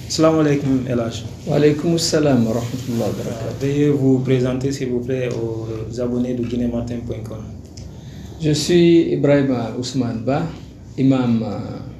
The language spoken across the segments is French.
Salam alaikum El Hadj. Wa alaykoum salam wa rahmatullahi wa barakatuh. Veuillez vous présenter s'il vous plaît aux abonnés de guinématin.com. Je suis Ibrahim Ousmane Ba, imam à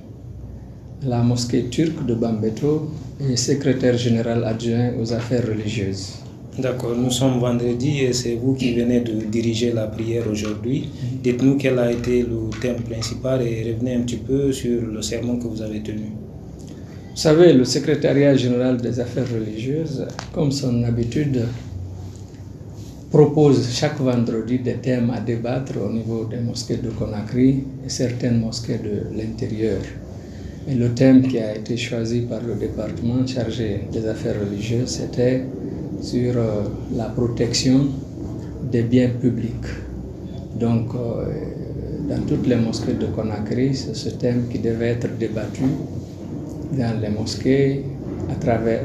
la mosquée turque de Bambeto et secrétaire général adjoint aux affaires religieuses. D'accord, nous sommes vendredi et c'est vous qui venez de diriger la prière aujourd'hui. Dites-nous quel a été le thème principal et revenez un petit peu sur le sermon que vous avez tenu. Vous savez, le secrétariat général des affaires religieuses, comme son habitude, propose chaque vendredi des thèmes à débattre au niveau des mosquées de Conakry et certaines mosquées de l'intérieur. Et le thème qui a été choisi par le département chargé des affaires religieuses, c'était sur la protection des biens publics. Donc, dans toutes les mosquées de Conakry, c'est ce thème qui devait être débattu dans les mosquées à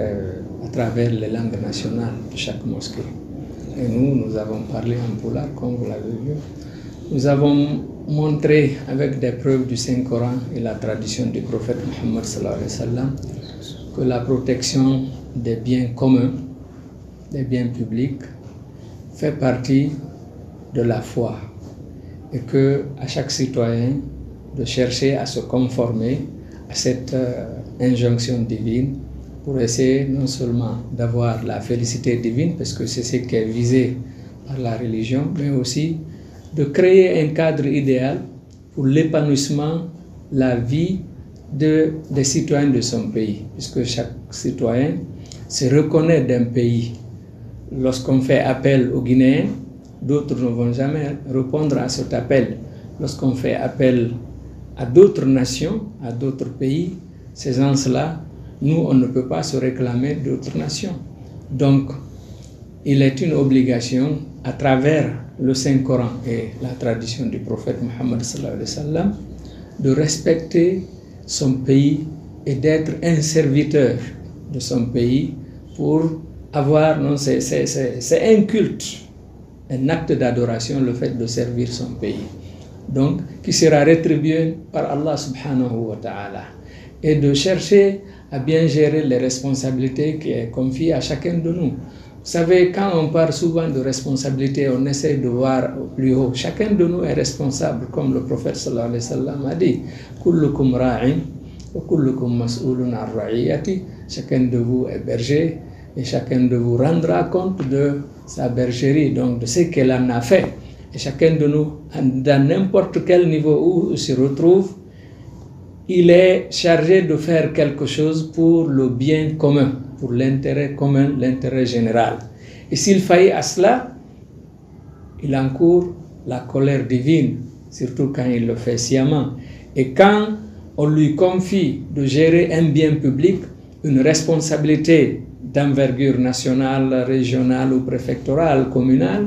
travers les langues nationales de chaque mosquée. Et nous avons parlé en pulaar, comme vous l'avez vu. Nous avons montré avec des preuves du Saint-Coran et la tradition du prophète Mohammed sallallahu alayhi wa sallam que la protection des biens communs, des biens publics, fait partie de la foi et que à chaque citoyen de chercher à se conformer à cette injonction divine pour essayer non seulement d'avoir la félicité divine, parce que c'est ce qui est visé par la religion, mais aussi de créer un cadre idéal pour l'épanouissement, la vie des citoyens de son pays, puisque chaque citoyen se reconnaît d'un pays. Lorsqu'on fait appel aux Guinéens, d'autres ne vont jamais répondre à cet appel. Lorsqu'on fait appel à d'autres nations, à d'autres pays, ces gens-là, nous, on ne peut pas se réclamer d'autres nations. Donc, il est une obligation, à travers le Saint-Coran et la tradition du prophète Mohammed sallallahu alayhi wa sallam, de respecter son pays et d'être un serviteur de son pays pour avoir, non, c'est un culte, un acte d'adoration, le fait de servir son pays. Donc, qui sera rétribué par Allah subhanahu wa ta'ala. Et de chercher à bien gérer les responsabilités qui est confiées à chacun de nous. Vous savez, quand on parle souvent de responsabilité, on essaie de voir au plus haut. Chacun de nous est responsable, comme le prophète sallallahu alayhi wa sallam a dit. Kullukum ra'in wa kullukum mas'ulun an ra'iyati. Chacun de vous est berger et chacun de vous rendra compte de sa bergerie, donc de ce qu'elle en a fait. Et chacun de nous, dans n'importe quel niveau où il se retrouve, il est chargé de faire quelque chose pour le bien commun, pour l'intérêt commun, l'intérêt général. Et s'il faillit à cela, il encourt la colère divine, surtout quand il le fait sciemment. Et quand on lui confie de gérer un bien public, une responsabilité d'envergure nationale, régionale ou préfectorale, communale,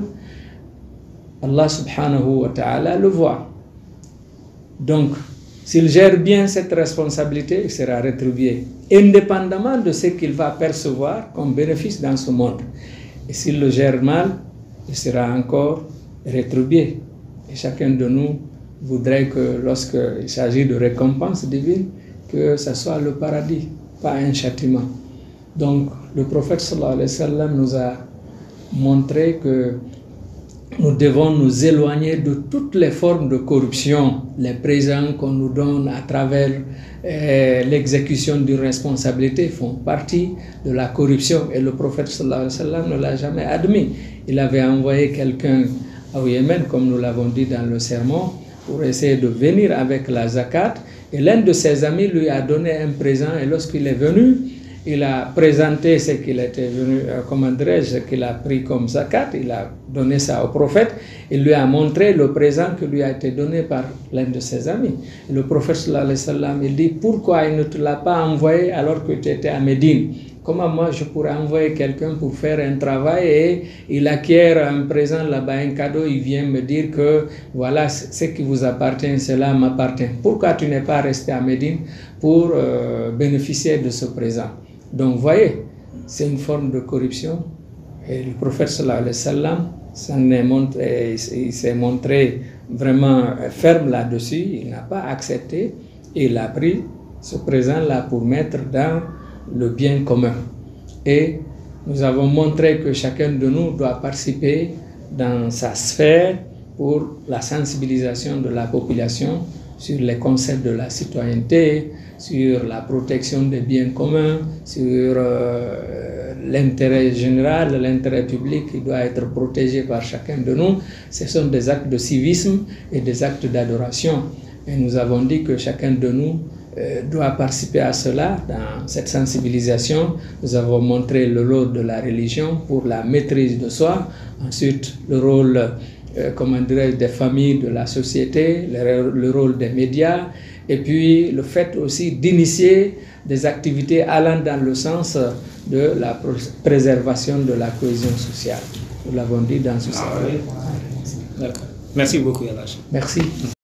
Allah subhanahu wa ta'ala le voit. Donc, s'il gère bien cette responsabilité, il sera rétribué, indépendamment de ce qu'il va percevoir comme bénéfice dans ce monde. Et s'il le gère mal, il sera encore rétribué. Et chacun de nous voudrait que lorsqu'il s'agit de récompense divine, que ce soit le paradis, pas un châtiment. Donc, le prophète sallallahu alayhi wa sallam nous a montré que nous devons nous éloigner de toutes les formes de corruption, les présents qu'on nous donne à travers l'exécution d'une responsabilité font partie de la corruption. Et le prophète sallallahu alayhi wa sallam ne l'a jamais admis. Il avait envoyé quelqu'un au Yémen, comme nous l'avons dit dans le sermon, pour essayer de venir avec la zakat. Et l'un de ses amis lui a donné un présent et lorsqu'il est venu, il a présenté ce qu'il était venu, comment dirais-je, ce qu'il a pris comme zakat, il a donné ça au prophète, il lui a montré le présent qui lui a été donné par l'un de ses amis. Et le prophète sallallahu alayhi wa sallam, il dit, pourquoi il ne te l'a pas envoyé alors que tu étais à Médine? Comment moi je pourrais envoyer quelqu'un pour faire un travail et il acquiert un présent là-bas, un cadeau, il vient me dire que voilà, ce qui vous appartient, cela m'appartient. Pourquoi tu n'es pas resté à Médine pour bénéficier de ce présent? Donc, vous voyez, c'est une forme de corruption. Et le prophète sallallahu alayhi wa sallam il s'est montré vraiment ferme là-dessus. Il n'a pas accepté. Et il a pris ce présent-là pour mettre dans le bien commun. Et nous avons montré que chacun de nous doit participer dans sa sphère pour la sensibilisation de la population sur les concepts de la citoyenneté, sur la protection des biens communs, sur l'intérêt général, l'intérêt public qui doit être protégé par chacun de nous. Ce sont des actes de civisme et des actes d'adoration. Et nous avons dit que chacun de nous doit participer à cela, dans cette sensibilisation. Nous avons montré le rôle de la religion pour la maîtrise de soi, ensuite le rôle des familles, de la société, le rôle des médias, et puis le fait aussi d'initier des activités allant dans le sens de la préservation de la cohésion sociale. Nous l'avons dit dans ce secteur. D'accord. Merci beaucoup, Elhadj. Merci.